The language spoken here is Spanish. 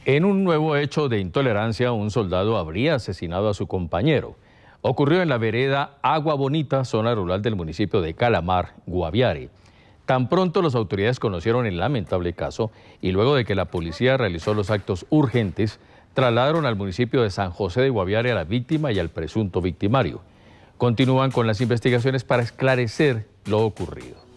En un nuevo hecho de intolerancia, un soldado habría asesinado a su compañero. Ocurrió en la vereda Agua Bonita, zona rural del municipio de Calamar, Guaviare. Tan pronto las autoridades conocieron el lamentable caso y luego de que la policía realizó los actos urgentes, trasladaron al municipio de San José de Guaviare a la víctima y al presunto victimario. Continúan con las investigaciones para esclarecer lo ocurrido.